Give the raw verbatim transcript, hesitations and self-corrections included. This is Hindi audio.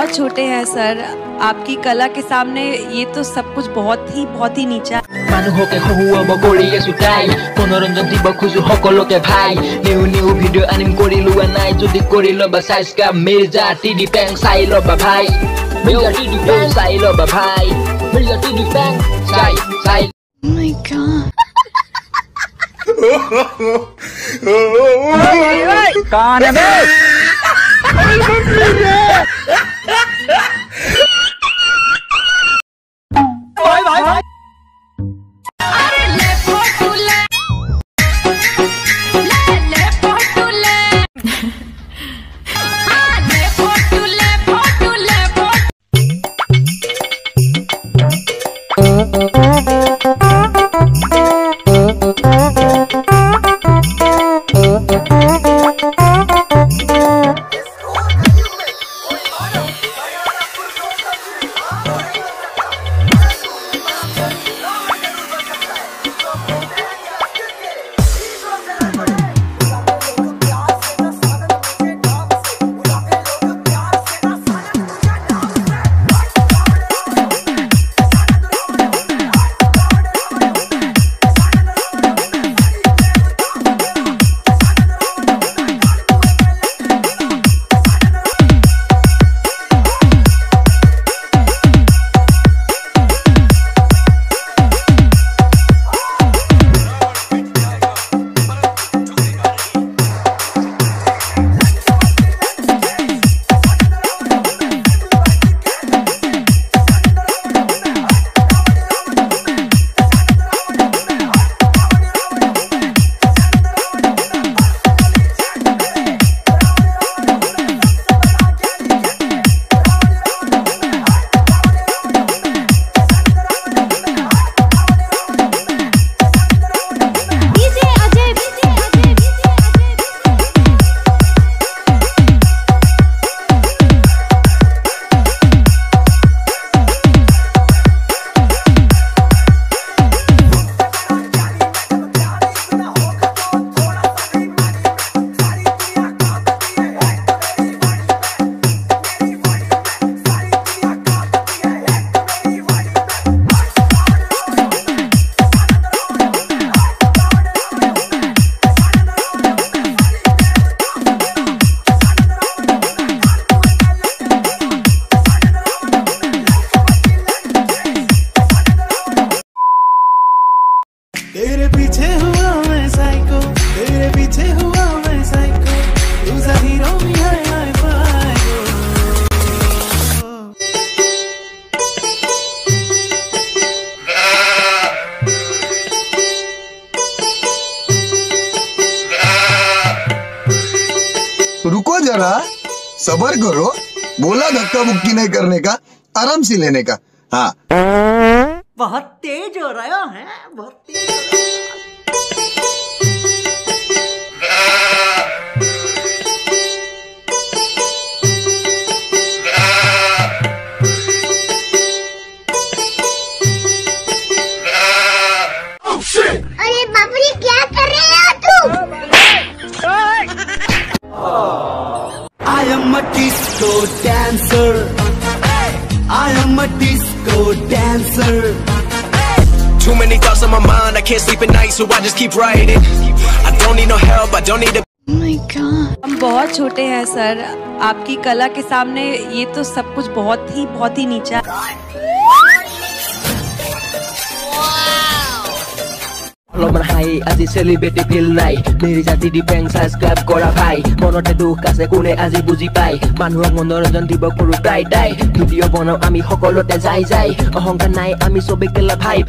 बहुत छोटे हैं सर, आपकी कला के सामने ये तो सब कुछ बहुत ही बहुत ही नीचा। মানুহকে হহুৱাব কৰি আছো তাই মনোৰঞ্জন দিব খুজো সকলোকে ভাই নিউ নিউ ভিডিঅ' আনিম কৰি লোৱা নাই যদি কৰি ল'বা সাবস্ক্ৰাইব মিৰ্জা টিডি পেং চাই ল'বা ভাই মিৰ্জা টিডি পেং চাই ল'বা ভাই মিৰ্জা টিডি পেং চাই চাই Oh my god कौन है बे भाई भाई भाई अरे ले फोटो ले ले ले फोटो ले हां ले फोटो ले फोटो ले तेरे पीछे हुआ मैं साइको तेरे पीछे हुआ मैं साइको तू हीरो भी है हाय फाइको रुको जरा सबर करो बोला धक्का मुक्की नहीं करने का आराम से लेने का हाँ बहुत तेज हो रहा है बहुत तेज हो रहा है। अरे बाप रे क्या कर रहे हो तुम? I am a disco dancer. I am a disco dancer. Too many thoughts on my mind, I can't sleep at night, so I just keep writing. I don't need no help, I don't need a Oh my god हम बहुत छोटे हैं सर, आपकी कला के सामने ये तो सब कुछ बहुत ही बहुत ही नीचा। অলপমান হাই আজি সেলিব্রিটি ফিল নাই মিৰ্জা টিডি পেং সাবস্ক্রাইব কৰা ভাই মনতে দুখ আছে কোনে আজি বুজি পাই মানুহক মনোৰঞ্জন দিব কৰো প্ৰায় তাই ভিডিঅ' বনাও আমি সকলোতে যাই যাই অহংকাৰ নাই আমি চবে কেলা ভাই।